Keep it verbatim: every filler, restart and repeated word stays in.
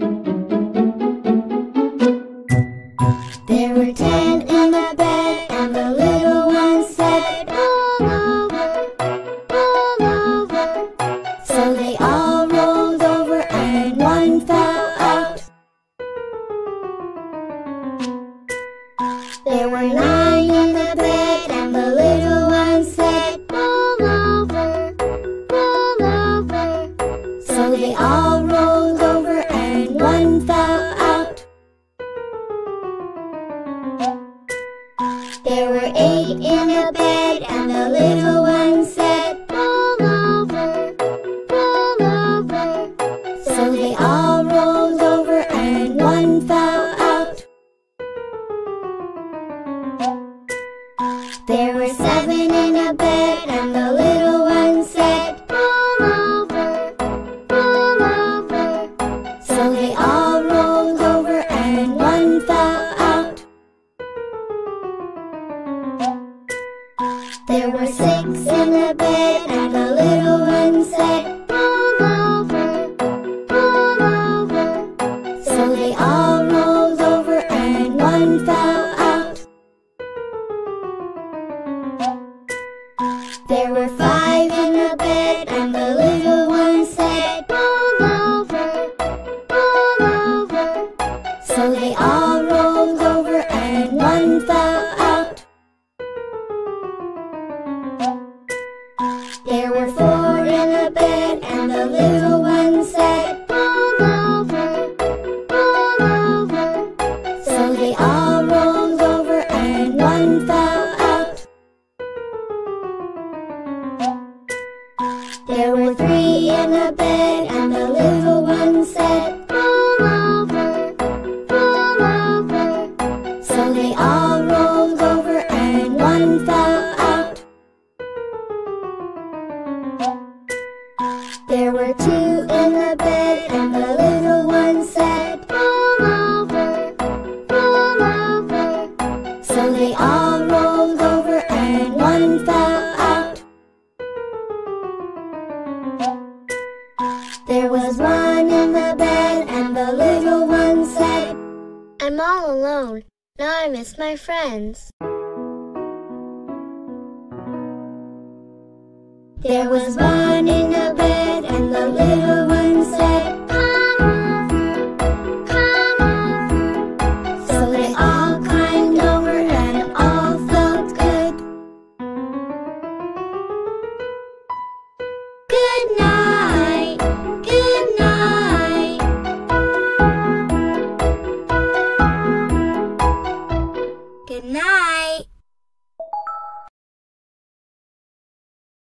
There were ten in the bed, and the little one said, "Roll over, roll over." So they all rolled over, and one fell out. There were nine in the bed, and the little one said, "Roll over, roll over." So they all rolled over, and one fell out. There were eight in the bed, and the little one said, "Roll over, roll over." So they all rolled over, and one fell out. There were seven in a bed, and the little one said, "Roll over, roll over." So they all rolled over, and one fell out. There were six in the bed, and the little one said, "Roll over, roll over." So they all rolled over, and one fell out. There were five in the bed, and the little one said, "Roll over, roll over." So they all rolled over, and one fell out. There were four in the bed, and the little one said, "Roll over, roll over." So they all rolled over, and one fell out. There were three in the bed, and the little one said, "Roll over, roll over." So they all rolled over, and one fell out. There were two in the bed, and the little one said, "Roll over, roll over." So they all rolled over, and one fell out. There was one in the bed, and the little one said, "I'm all alone. Now I miss my friends." There was one